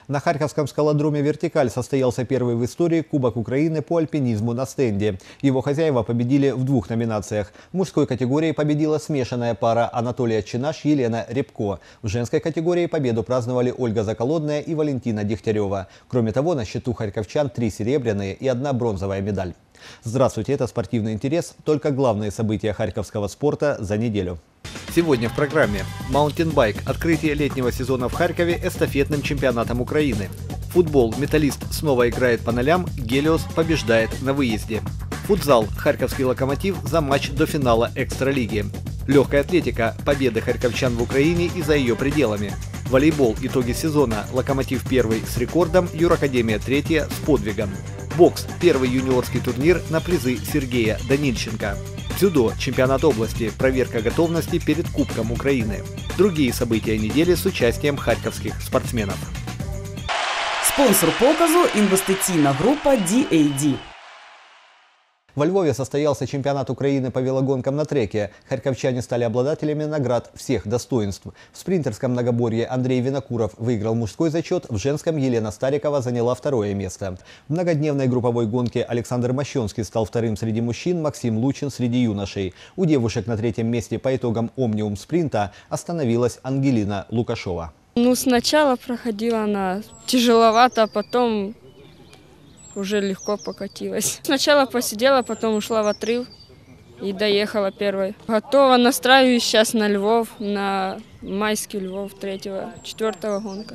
На Харьковском скалодроме «Вертикаль» состоялся первый в истории Кубок Украины по альпинизму на стенде. Его хозяева победили в двух номинациях. В мужской категории победила смешанная пара Анатолий Чинаш и Елена Рябко. В женской категории победу праздновали Ольга Заколодная и Валентина Дегтярева. Кроме того, на счету харьковчан 3 серебряные и 1 бронзовая медаль. Здравствуйте, это «Спортивный интерес». Только главные события харьковского спорта за неделю. Сегодня в программе «Маунтинбайк» – открытие летнего сезона в Харькове эстафетным чемпионатом Украины. Футбол. Металлист снова играет по нолям, Гелиос побеждает на выезде. Футзал. Харьковский «Локомотив» за матч до финала Экстралиги. Легкая атлетика. Победы харьковчан в Украине и за ее пределами. Волейбол. Итоги сезона. «Локомотив» первый с рекордом, Юракадемия третья с подвигом. Бокс. Первый юниорский турнир на призы Сергея Данильченко. Дзюдо. Чемпионат области. Проверка готовности перед Кубком Украины. Другие события недели с участием харьковских спортсменов. Спонсор показу – інвестиційна група DAD. Во Львове состоялся чемпионат Украины по велогонкам на треке. Харьковчане стали обладателями наград всех достоинств. В спринтерском многоборье Андрей Винокуров выиграл мужской зачет, в женском Елена Старикова заняла 2-е место. В многодневной групповой гонке Александр Мощенский стал 2-м среди мужчин, Максим Лучин среди юношей. У девушек на 3-м месте по итогам Омниум спринта остановилась Ангелина Лукашова. Сначала проходила она тяжеловато, а потом уже легко покатилась. Сначала посидела, потом ушла в отрыв и доехала первой. Готова, настраиваюсь сейчас на Львов, на майский Львов 3-4 гонка.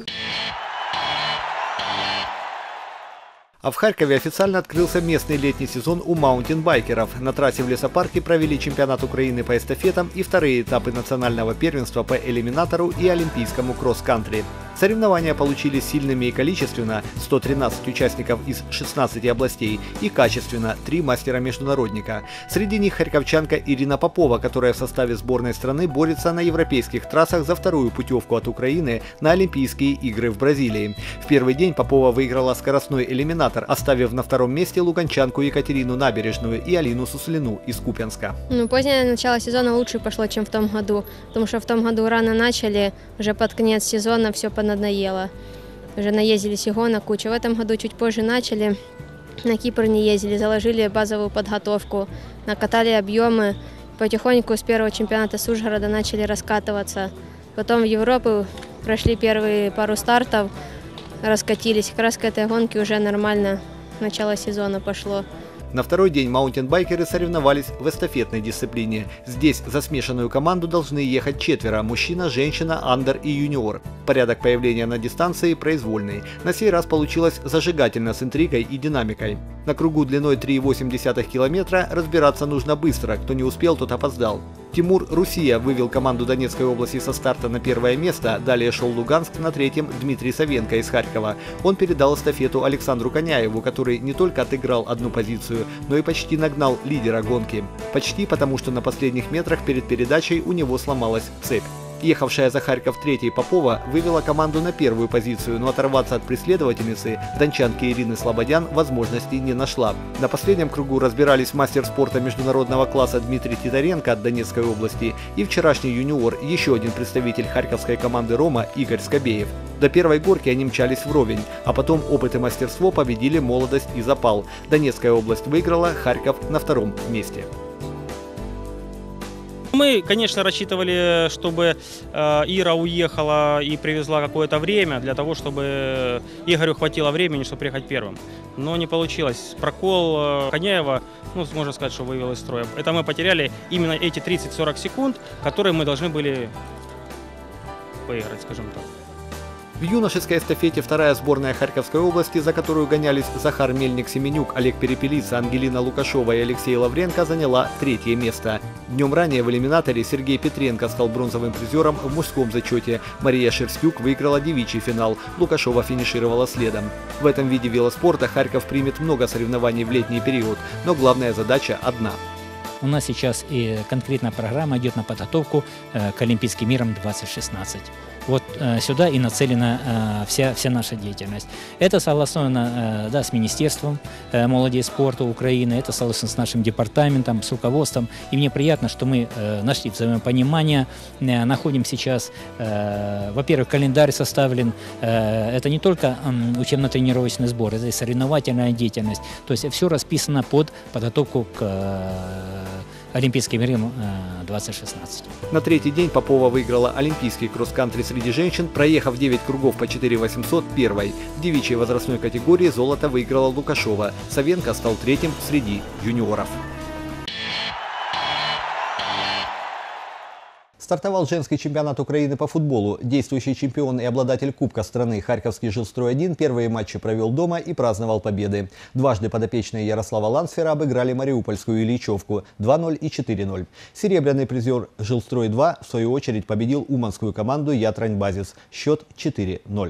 А в Харькове официально открылся местный летний сезон у маунтинбайкеров. На трассе в лесопарке провели чемпионат Украины по эстафетам и 2-е этапы национального первенства по элиминатору и олимпийскому кросс-кантри. Соревнования получились сильными и количественно – 113 участников из 16 областей, и качественно – 3 мастера-международника. Среди них харьковчанка Ирина Попова, которая в составе сборной страны борется на европейских трассах за 2-ю путевку от Украины на Олимпийские игры в Бразилии. В первый день Попова выиграла скоростной элиминатор, оставив на 2-м месте луганчанку Екатерину Набережную и Алину Суслину из Купянска. Позднее начало сезона лучше пошло, чем в том году, потому что в том году рано начали, уже под конец сезона все поднадоело. Уже наездились и гонок куча. В этом году чуть позже начали, на Кипр не ездили, заложили базовую подготовку, накатали объемы, потихоньку с первого чемпионата с Ужгорода начали раскатываться. Потом в Европу прошли первые пару стартов, раскатились. Как раз к этой гонке уже нормально начало сезона пошло. На 2-й день маунтинбайкеры соревновались в эстафетной дисциплине. Здесь за смешанную команду должны ехать 4 – мужчина, женщина, андер и юниор. Порядок появления на дистанции произвольный. На сей раз получилось зажигательно с интригой и динамикой. На кругу длиной 3,8 километра разбираться нужно быстро, кто не успел, тот опоздал. Тимур Русия вывел команду Донецкой области со старта на 1-е место, далее шел Луганск, на 3-м Дмитрий Савенко из Харькова. Он передал эстафету Александру Коняеву, который не только отыграл одну позицию, но и почти нагнал лидера гонки. Почти потому, что на последних метрах перед передачей у него сломалась цепь. Ехавшая за Харьков 3-й Попова вывела команду на 1-ю позицию, но оторваться от преследовательницы, дончанки Ирины Слободян, возможности не нашла. На последнем кругу разбирались мастер спорта международного класса Дмитрий Титаренко от Донецкой области и вчерашний юниор, еще один представитель харьковской команды «Рома» Игорь Скобеев. До 1-й горки они мчались вровень, а потом опыт и мастерство победили молодость и запал. Донецкая область выиграла, Харьков на 2-м месте. Мы, конечно, рассчитывали, чтобы Ира уехала и привезла какое-то время, для того, чтобы Игорю хватило времени, чтобы приехать первым. Но не получилось. Прокол Коняева, можно сказать, что вывел из строя. Это мы потеряли именно эти 30-40 секунд, которые мы должны были выиграть, скажем так. В юношеской эстафете 2-я сборная Харьковской области, за которую гонялись Захар Мельник-Семенюк, Олег Перепелица, Ангелина Лукашова и Алексей Лавренко, заняла 3-е место. Днем ранее в элиминаторе Сергей Петренко стал бронзовым призером в мужском зачете. Мария Шерстюк выиграла девичий финал. Лукашова финишировала следом. В этом виде велоспорта Харьков примет много соревнований в летний период, но главная задача одна. У нас сейчас и конкретная программа идет на подготовку к Олимпийским играм 2016. Вот сюда и нацелена вся наша деятельность. Это согласовано с Министерством молодежи и спорта Украины, это согласовано с нашим департаментом, с руководством. И мне приятно, что мы нашли взаимопонимание, находим сейчас, во-первых, календарь составлен, это не только учебно-тренировочный сбор, это и соревновательная деятельность. То есть все расписано под подготовку к Олимпийским играм 2016. На третий день Попова выиграла олимпийский кросс-кантри среди женщин, проехав 9 кругов по 4800 первой. В девичьей возрастной категории золото выиграла Лукашова. Савенко стал третьим среди юниоров. Стартовал женский чемпионат Украины по футболу. Действующий чемпион и обладатель Кубка страны Харьковский Жилстрой-1 первые матчи провел дома и праздновал победы. Дважды подопечные Ярослава Лансфера обыграли Мариупольскую Ильичевку 2-0 и 4-0. Серебряный призер Жилстрой-2 в свою очередь победил уманскую команду Ятрань-Базис. Счет 4-0.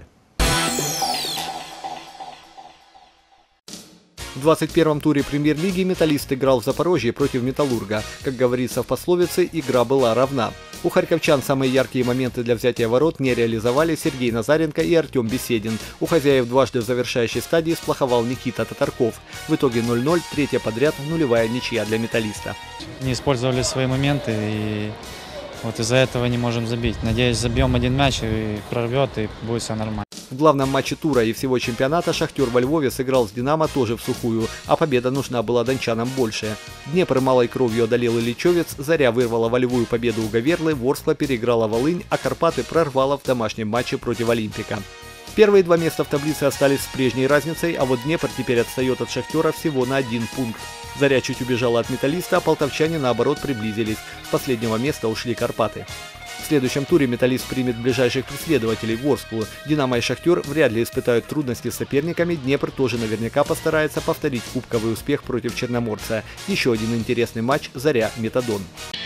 В 21-м туре премьер-лиги «Металлист» играл в Запорожье против «Металлурга». Как говорится в пословице, игра была равна. У харьковчан самые яркие моменты для взятия ворот не реализовали Сергей Назаренко и Артем Беседин. У хозяев дважды в завершающей стадии сплоховал Никита Татарков. В итоге 0-0, третья подряд нулевая ничья для «Металлиста». Не использовали свои моменты и вот из-за этого не можем забить. Надеюсь, забьем один мяч и прорвет, и будет все нормально. В главном матче тура и всего чемпионата «Шахтер» во Львове сыграл с «Динамо» тоже в сухую, а победа нужна была дончанам больше. Днепр малой кровью одолел Ильичевец, Заря вырвала волевую победу у Говерлы, Ворскла переиграла Волынь, а Карпаты прорвала в домашнем матче против Олимпика. Первые два места в таблице остались с прежней разницей, а вот Днепр теперь отстает от «Шахтера» всего на 1 пункт. Заря чуть убежала от «Металлиста», а полтавчане наоборот приблизились. С последнего места ушли Карпаты. В следующем туре «Металлист» примет ближайших преследователей Ворсклу. «Динамо» и «Шахтер» вряд ли испытают трудности с соперниками. Днепр тоже наверняка постарается повторить кубковый успех против Черноморца. Еще один интересный матч «Заря-Метадон».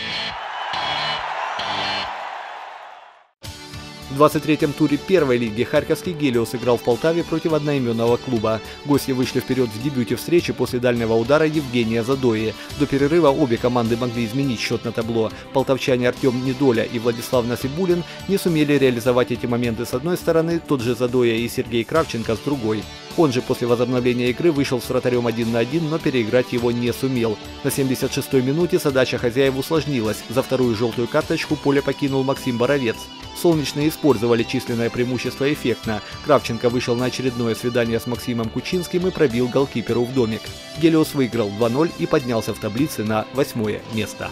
В 23-м туре первой лиги харьковский «Гелиос» играл в Полтаве против одноименного клуба. Гости вышли вперед в дебюте встречи после дальнего удара Евгения Задои. До перерыва обе команды могли изменить счет на табло. Полтавчане Артем Недоля и Владислав Насибулин не сумели реализовать эти моменты с одной стороны, тот же Задоя и Сергей Кравченко с другой. Он же после возобновления игры вышел с вратарем 1 на 1, но переиграть его не сумел. На 76-й минуте задача хозяев усложнилась. За вторую желтую карточку поле покинул Максим Боровец. Солнечные использовали численное преимущество эффектно. Кравченко вышел на очередное свидание с Максимом Кучинским и пробил голкиперу в домик. «Гелиос» выиграл 2-0 и поднялся в таблице на 8-е место.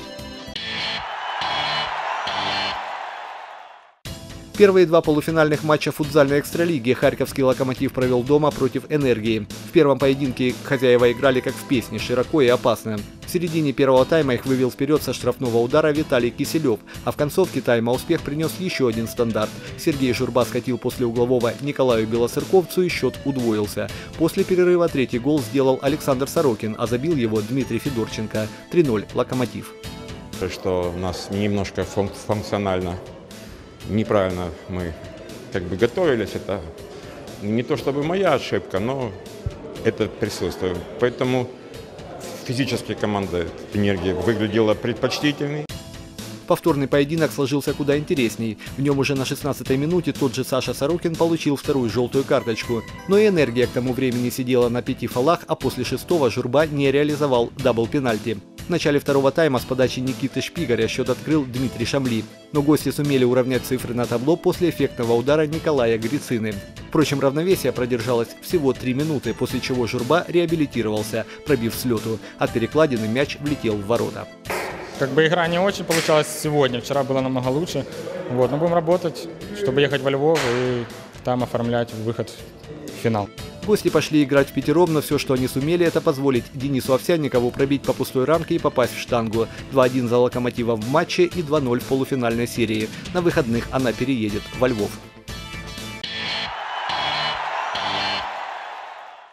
Первые два полуфинальных матча футзальной экстралиги харьковский «Локомотив» провел дома против «Энергии». В первом поединке хозяева играли как в песне, широко и опасно. В середине первого тайма их вывел вперед со штрафного удара Виталий Киселев, а в концовке тайма успех принес еще один стандарт. Сергей Журба скатил после углового Николаю Белоцерковцу и счет удвоился. После перерыва третий гол сделал Александр Сорокин, а забил его Дмитрий Федорченко. 3-0 «Локомотив». То, что у нас немножко функционально неправильно мы готовились, это не то чтобы моя ошибка, но это присутствует. Поэтому физически команда «Энергии» выглядела предпочтительной. Повторный поединок сложился куда интересней. В нем уже на 16-й минуте тот же Саша Сорокин получил вторую желтую карточку. Но и «Энергия» к тому времени сидела на 5 фолах, а после 6-го Журба не реализовал дабл-пенальти. В начале второго тайма с подачи Никиты Шпигаря счет открыл Дмитрий Шамли. Но гости сумели уравнять цифры на табло после эффектного удара Николая Грицины. Впрочем, равновесие продержалось всего 3 минуты, после чего Журба реабилитировался, пробив с лету. От перекладины мяч влетел в ворота. Игра не очень получалась сегодня, вчера было намного лучше. Но будем работать, чтобы ехать во Львов и там оформлять выход в финал. Гости пошли играть впятером, но все, что они сумели, это позволить Денису Овсянникову пробить по пустой рамке и попасть в штангу. 2-1 за «Локомотивом» в матче и 2-0 в полуфинальной серии. На выходных она переедет во Львов.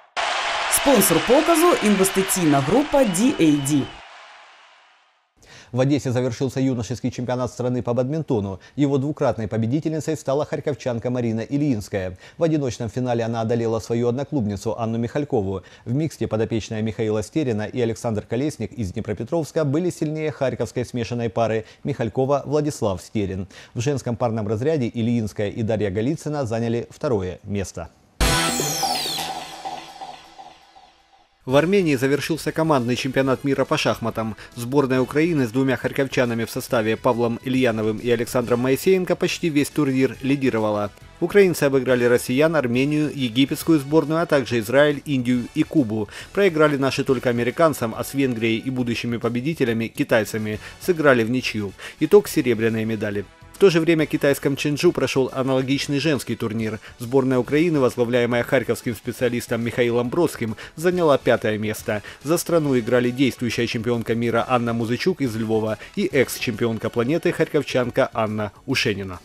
Спонсор показу – інвестиційна група DAD. В Одессе завершился юношеский чемпионат страны по бадминтону. Его двукратной победительницей стала харьковчанка Марина Ильинская. В одиночном финале она одолела свою одноклубницу Анну Михалькову. В миксте подопечная Михаила Стерина и Александр Колесник из Днепропетровска были сильнее харьковской смешанной пары Михалькова-Владислав Стерин. В женском парном разряде Ильинская и Дарья Голицына заняли второе место. В Армении завершился командный чемпионат мира по шахматам. Сборная Украины с двумя харьковчанами в составе Павлом Ильяновым и Александром Моисеенко почти весь турнир лидировала. Украинцы обыграли россиян, Армению, египетскую сборную, а также Израиль, Индию и Кубу. Проиграли наши только американцам, а с Венгрией и будущими победителями, китайцами, сыграли в ничью. Итог – серебряные медали. В то же время в китайском Чжэнчжу прошел аналогичный женский турнир. Сборная Украины, возглавляемая харьковским специалистом Михаилом Бродским, заняла 5-е место. За страну играли действующая чемпионка мира Анна Музычук из Львова и экс-чемпионка планеты харьковчанка Анна Ушенина.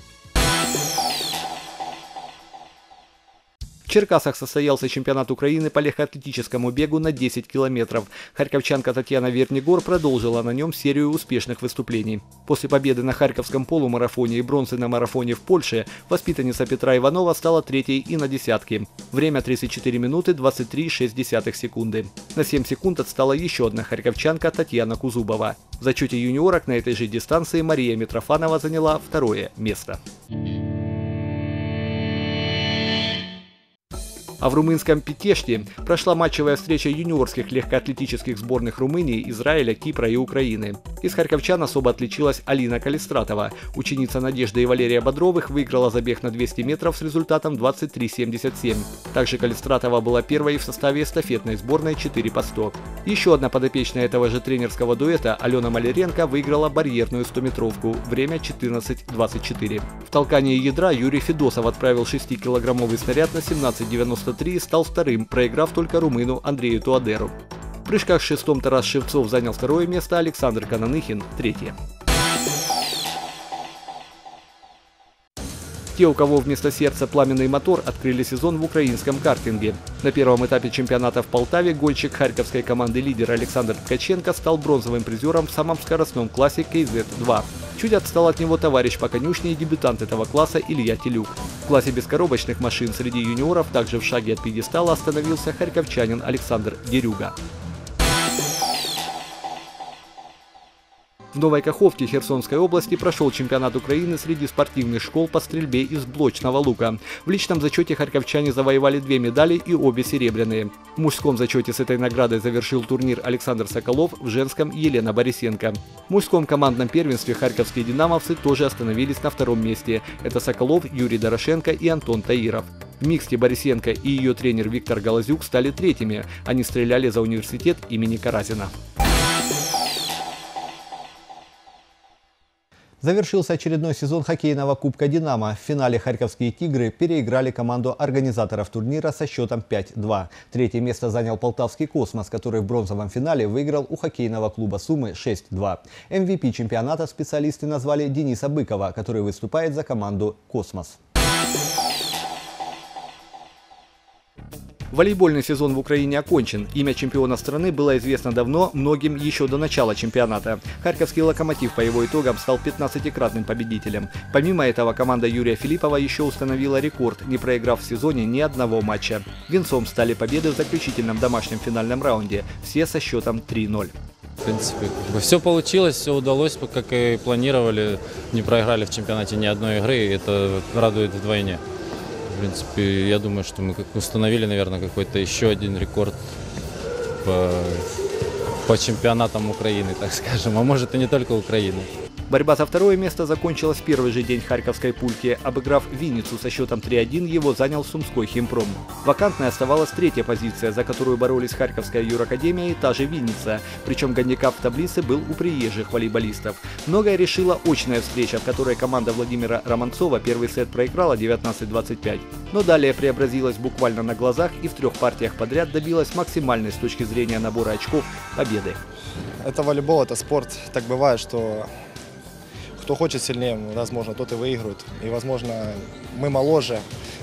В Черкасах состоялся чемпионат Украины по легкоатлетическому бегу на 10 километров. Харьковчанка Татьяна Вернигор продолжила на нем серию успешных выступлений. После победы на харьковском полумарафоне и бронзы на марафоне в Польше воспитанница Петра Иванова стала третьей и на десятке. Время 34 минуты 23,6 секунды. На 7 секунд отстала еще одна харьковчанка Татьяна Кузубова. В зачете юниорок на этой же дистанции Мария Митрофанова заняла второе место. А в румынском Петеште прошла матчевая встреча юниорских легкоатлетических сборных Румынии, Израиля, Кипра и Украины. Из харьковчан особо отличилась Алина Калистратова. Ученица Надежды и Валерия Бодровых выиграла забег на 200 метров с результатом 23,77. Также Калистратова была первой в составе эстафетной сборной 4 по 100. Еще одна подопечная этого же тренерского дуэта, Алена Маляренко, выиграла барьерную 100-метровку. Время 14:24. В толкании ядра Юрий Федосов отправил 6-килограммовый снаряд на 17,93 и стал вторым, проиграв только румыну Андрею Туадеру. В прыжках с шестом Тарас Шевцов занял второе место, Александр Кананыхин – третье. Те, у кого вместо сердца пламенный мотор, открыли сезон в украинском картинге. На первом этапе чемпионата в Полтаве гонщик харьковской команды «Лидер» Александр Ткаченко стал бронзовым призером в самом скоростном классе KZ-2. Чуть отстал от него товарищ по конюшне и дебютант этого класса Илья Телюк. В классе бескоробочных машин среди юниоров также в шаге от пьедестала остановился харьковчанин Александр Дерюга. В Новой Каховке Херсонской области прошел чемпионат Украины среди спортивных школ по стрельбе из блочного лука. В личном зачете харьковчане завоевали 2 медали и обе серебряные. В мужском зачете с этой наградой завершил турнир Александр Соколов, в женском – Елена Борисенко. В мужском командном первенстве харьковские динамовцы тоже остановились на втором месте. Это Соколов, Юрий Дорошенко и Антон Таиров. В миксте Борисенко и ее тренер Виктор Голозюк стали третьими. Они стреляли за университет имени Каразина. Завершился очередной сезон хоккейного Кубка «Динамо». В финале харьковские «Тигры» переиграли команду организаторов турнира со счетом 5-2. Третье место занял полтавский «Космос», который в бронзовом финале выиграл у хоккейного клуба «Сумы» 6-2. MVP чемпионата специалисты назвали Дениса Быкова, который выступает за команду «Космос». Волейбольный сезон в Украине окончен. Имя чемпиона страны было известно давно, многим еще до начала чемпионата. Харьковский «Локомотив» по его итогам стал 15-кратным победителем. Помимо этого, команда Юрия Филиппова еще установила рекорд, не проиграв в сезоне ни одного матча. Венцом стали победы в заключительном домашнем финальном раунде, все со счетом 3-0. В принципе, все получилось, все удалось, как и планировали. Не проиграли в чемпионате ни одной игры, и это радует вдвойне. В принципе, я думаю, что мы установили, наверное, какой-то еще один рекорд по чемпионатам Украины, так скажем, а может и не только Украины. Борьба за второе место закончилась в первый же день харьковской пульки. Обыграв Винницу со счетом 3-1, его занял Сумской Химпром. Вакантной оставалась третья позиция, за которую боролись Харьковская юракадемия и та же Винница. Причем гандикап в таблице был у приезжих волейболистов. Многое решила очная встреча, в которой команда Владимира Романцова первый сет проиграла 19-25. Но далее преобразилась буквально на глазах и в 3 партиях подряд добилась максимальной с точки зрения набора очков победы. Это волейбол, это спорт. Так бывает, что кто хочет сильнее, возможно, тот и выигрывает. И, возможно, мы моложе,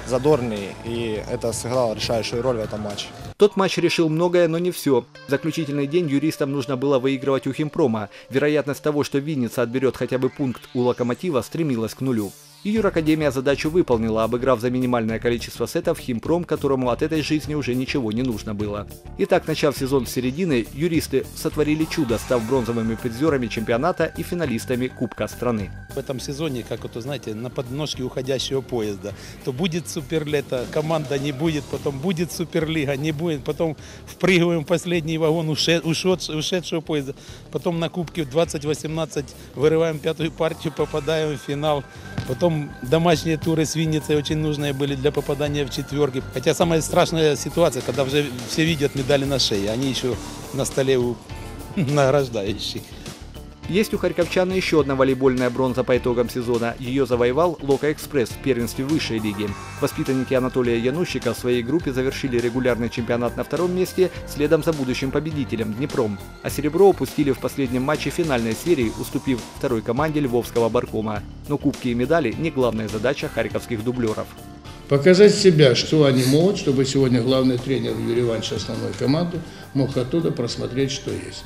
задорный, и это сыграло решающую роль в этом матче. Тот матч решил многое, но не все. В заключительный день юристам нужно было выигрывать у Химпрома. Вероятность того, что Винница отберет хотя бы пункт у Локомотива, стремилась к нулю. И Юракадемия задачу выполнила, обыграв за минимальное количество сетов Химпром, которому от этой жизни уже ничего не нужно было. Итак, начав сезон с середины, юристы сотворили чудо, став бронзовыми призерами чемпионата и финалистами Кубка страны. В этом сезоне, как вот, знаете, на подножке уходящего поезда. То будет суперлето, команда не будет, потом будет суперлига, не будет, потом впрыгиваем в последний вагон ушедшего поезда, потом на Кубке 2018 вырываем пятую партию, попадаем в финал. Потом домашние туры с Винницей очень нужные были для попадания в четверки. Хотя самая страшная ситуация, когда уже все видят медали на шее, они еще на столе у награждающих. Есть у харьковчан еще одна волейбольная бронза по итогам сезона. Ее завоевал Лока-Экспресс в первенстве высшей лиги. Воспитанники Анатолия Янущика в своей группе завершили регулярный чемпионат на втором месте, следом за будущим победителем Днепром. А серебро упустили в последнем матче финальной серии, уступив второй команде Львовского Баркома. Но кубки и медали не главная задача харьковских дублеров. Показать себя, что они могут, чтобы сегодня главный тренер Юрий Иванович основной команды мог оттуда просмотреть, что есть.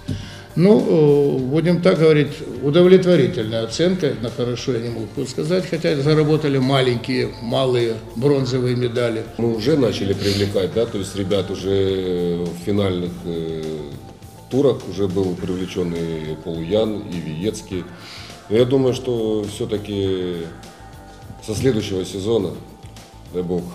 Ну, будем так говорить, удовлетворительная оценка, на хорошо я не могу сказать, хотя заработали малые бронзовые медали. Мы уже начали привлекать, да, то есть ребят уже в финальных турах уже был привлечен и Полуян, и Виецкий. Но я думаю, что все-таки со следующего сезона, дай бог,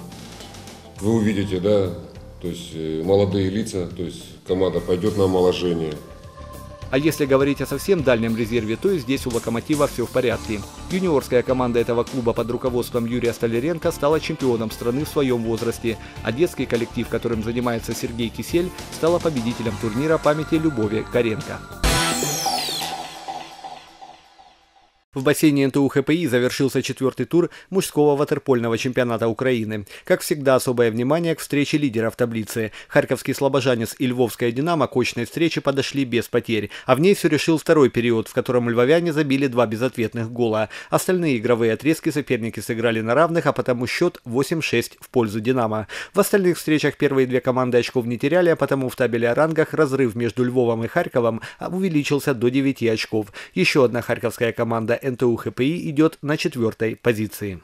вы увидите, да, то есть молодые лица, то есть команда пойдет на омоложение. А если говорить о совсем дальнем резерве, то и здесь у «Локомотива» все в порядке. Юниорская команда этого клуба под руководством Юрия Столяренко стала чемпионом страны в своем возрасте, а детский коллектив, которым занимается Сергей Кисель, стала победителем турнира памяти Любови Каренко. В бассейне НТУ ХПИ завершился 4-й тур мужского ватерпольного чемпионата Украины. Как всегда, особое внимание к встрече лидеров таблицы. Харьковский «Слобожанец» и Львовская «Динамо» к очной встрече подошли без потерь. А в ней все решил второй период, в котором львовяне забили 2 безответных гола. Остальные игровые отрезки соперники сыграли на равных, а потому счет 8-6 в пользу «Динамо». В остальных встречах первые 2 команды очков не теряли, а потому в табеле о рангах разрыв между Львовом и Харьковом увеличился до 9 очков. Еще одна харьковская команда НТУ ХПИ идет на 4-й позиции.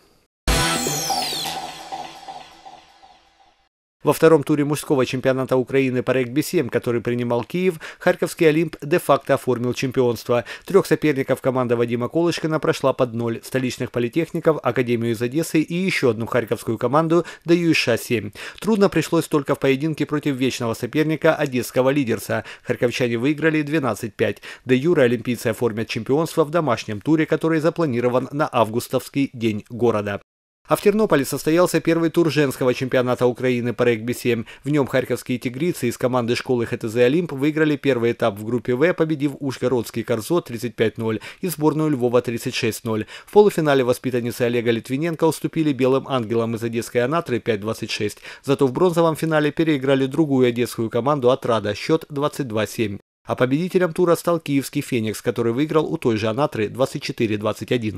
Во втором туре мужского чемпионата Украины по регби-7, который принимал Киев, харьковский «Олимп» де-факто оформил чемпионство. 3 соперников команда Вадима Колышкина прошла под 0, столичных политехников, Академию из Одессы и еще одну харьковскую команду ДЮСШ-7. Трудно пришлось только в поединке против вечного соперника одесского «Лидерса». Харьковчане выиграли 12-5. Де-юре олимпийцы оформят чемпионство в домашнем туре, который запланирован на августовский день города. А в Тернополе состоялся первый тур женского чемпионата Украины по регби-7. В нем харьковские тигрицы из команды школы ХТЗ «Олимп» выиграли первый этап в группе В, победив Ужгородский «Корзо» 35-0 и сборную Львова 36-0. В полуфинале воспитанницы Олега Литвиненко уступили белым ангелам из одесской «Анатры» 5-26. Зато в бронзовом финале переиграли другую одесскую команду «Отрада» счет 22-7. А победителем тура стал киевский «Феникс», который выиграл у той же «Анатры» 24-21.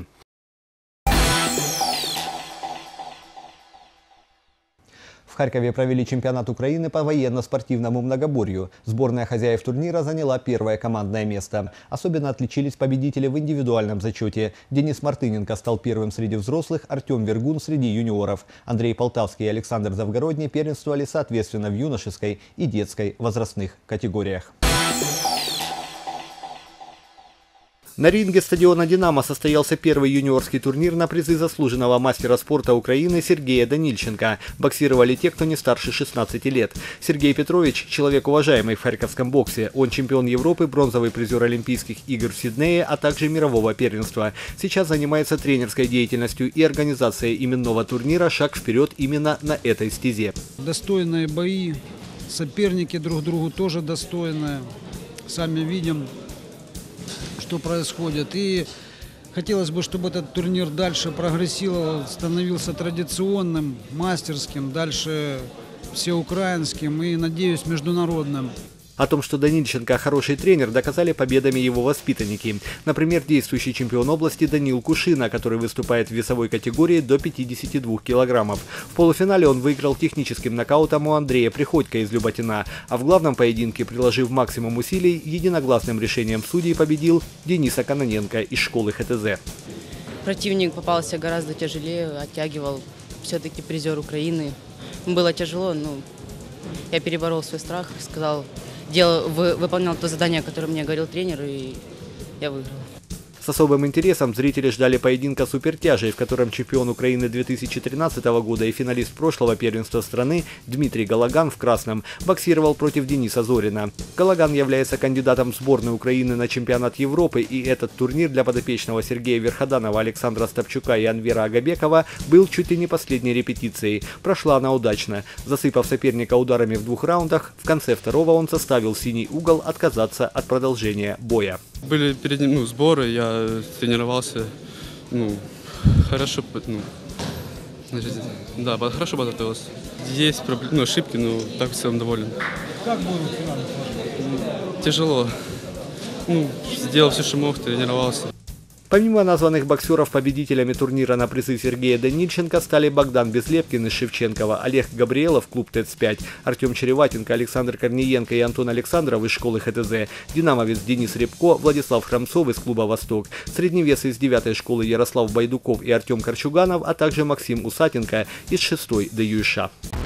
В Харькове провели чемпионат Украины по военно-спортивному многоборью. Сборная хозяев турнира заняла первое командное место. Особенно отличились победители в индивидуальном зачете. Денис Мартыненко стал первым среди взрослых, Артем Вергун среди юниоров. Андрей Полтавский и Александр Завгородний первенствовали соответственно в юношеской и детской возрастных категориях. На ринге стадиона «Динамо» состоялся первый юниорский турнир на призы заслуженного мастера спорта Украины Сергея Данильченко. Боксировали те, кто не старше 16 лет. Сергей Петрович – человек уважаемый в харьковском боксе. Он чемпион Европы, бронзовый призер Олимпийских игр в Сиднее, а также мирового первенства. Сейчас занимается тренерской деятельностью и организацией именного турнира «Шаг вперед» именно на этой стезе. Достойные бои, соперники друг другу тоже достойные. Сами видим, что происходит. И хотелось бы, чтобы этот турнир дальше прогрессировал, становился традиционным, мастерским, дальше всеукраинским и, надеюсь, международным. О том, что Данильченко хороший тренер, доказали победами его воспитанники. Например, действующий чемпион области Данил Кушина, который выступает в весовой категории до 52 килограммов. В полуфинале он выиграл техническим нокаутом у Андрея Приходько из Люботина, а в главном поединке, приложив максимум усилий, единогласным решением судей победил Дениса Кононенко из школы ХТЗ. Противник попался гораздо тяжелее, оттягивал, все-таки призер Украины. Было тяжело, но я переборол свой страх, сказал, выполнял то задание, которое мне говорил тренер, и я выиграл. С особым интересом зрители ждали поединка супертяжей, в котором чемпион Украины 2013 года и финалист прошлого первенства страны Дмитрий Галаган в красном боксировал против Дениса Зорина. Галаган является кандидатом в сборную Украины на чемпионат Европы, и этот турнир для подопечного Сергея Верходанова, Александра Стопчука и Анвера Агабекова был чуть ли не последней репетицией. Прошла она удачно. Засыпав соперника ударами в 2 раундах, в конце второго он заставил синий угол отказаться от продолжения боя. Были перед ним сборы, я тренировался, хорошо, хорошо подготовился. Есть ошибки, но так в целом доволен. Как было в финале? Тяжело. Сделал все, что мог, тренировался. Помимо названных боксеров, победителями турнира на призы Сергея Данильченко стали Богдан Безлепкин из Шевченкова, Олег Габриелов, клуб ТЭЦ-5, Артем Череватенко, Александр Корниенко и Антон Александров из школы ХТЗ, динамовец Денис Рябко, Владислав Храмцов из клуба «Восток», средневесы из 9-й школы Ярослав Байдуков и Артем Корчуганов, а также Максим Усатенко из 6-й ДЮШ.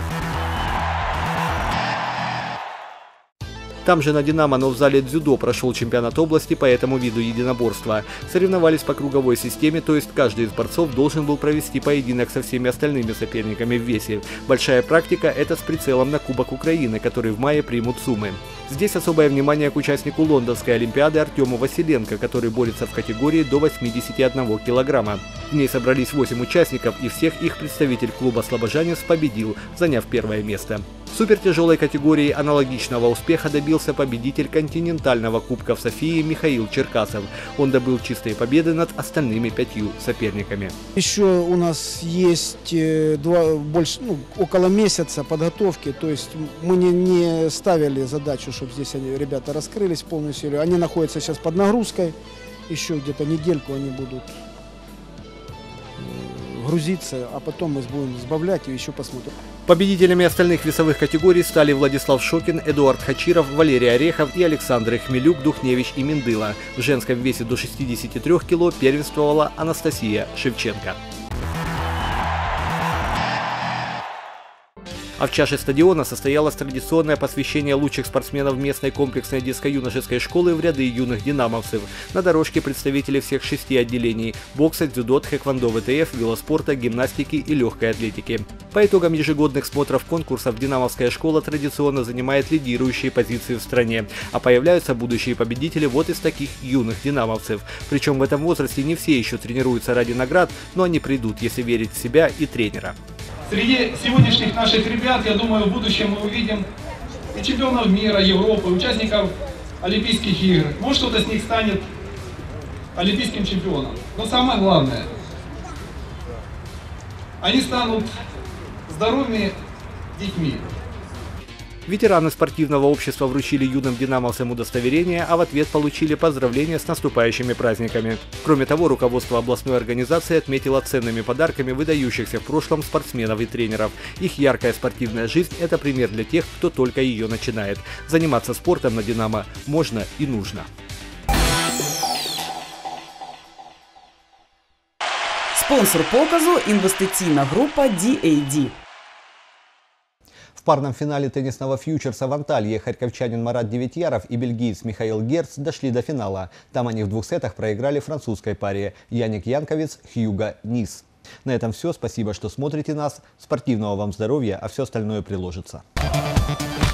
Там же на «Динамо», но в зале дзюдо прошел чемпионат области по этому виду единоборства. Соревновались по круговой системе, то есть каждый из борцов должен был провести поединок со всеми остальными соперниками в весе. Большая практика – это с прицелом на Кубок Украины, который в мае примут Сумы. Здесь особое внимание к участнику Лондонской Олимпиады Артему Василенко, который борется в категории до 81 килограмма. В ней собрались 8 участников, и всех их представитель клуба «Слобожанец» победил, заняв 1-е место. В супертяжелой категории аналогичного успеха добился победитель континентального Кубка в Софии Михаил Черкасов. Он добыл чистые победы над остальными 5 соперниками. Еще у нас есть около месяца подготовки, то есть мы не ставили задачу, чтобы здесь ребята раскрылись в полную силу. Они находятся сейчас под нагрузкой, еще где-то недельку они будут грузиться, а потом мы будем сбавлять и еще посмотрим. Победителями остальных весовых категорий стали Владислав Шокин, Эдуард Хачиров, Валерий Орехов и Александр Хмелюк, Духневич и Миндыла. В женском весе до 63 кило первенствовала Анастасия Шевченко. А в чаше стадиона состоялось традиционное посвящение лучших спортсменов местной комплексной детско-юношеской школы в ряды юных динамовцев. На дорожке представители всех 6 отделений – бокса, дзюдо, тхэквондо, ВТФ, велоспорта, гимнастики и легкой атлетики. По итогам ежегодных смотров конкурсов динамовская школа традиционно занимает лидирующие позиции в стране. А появляются будущие победители вот из таких юных динамовцев. Причем в этом возрасте не все еще тренируются ради наград, но они придут, если верить в себя и тренера. Среди сегодняшних наших ребят, я думаю, в будущем мы увидим и чемпионов мира, Европы, участников Олимпийских игр. Может, кто-то с них станет олимпийским чемпионом. Но самое главное, они станут здоровыми детьми. Ветераны спортивного общества вручили юным динамовцам удостоверения, а в ответ получили поздравления с наступающими праздниками. Кроме того, руководство областной организации отметило ценными подарками выдающихся в прошлом спортсменов и тренеров. Их яркая спортивная жизнь – это пример для тех, кто только ее начинает. Заниматься спортом на «Динамо» можно и нужно. Спонсор показу – інвестиційна група DAD. В парном финале теннисного фьючерса в Анталье харьковчанин Марат Девятьяров и бельгиец Михаил Герц дошли до финала. Там они в 2 сетах проиграли французской паре Яник Янковец, Хьюго Низ. На этом все. Спасибо, что смотрите нас. Спортивного вам здоровья, а все остальное приложится.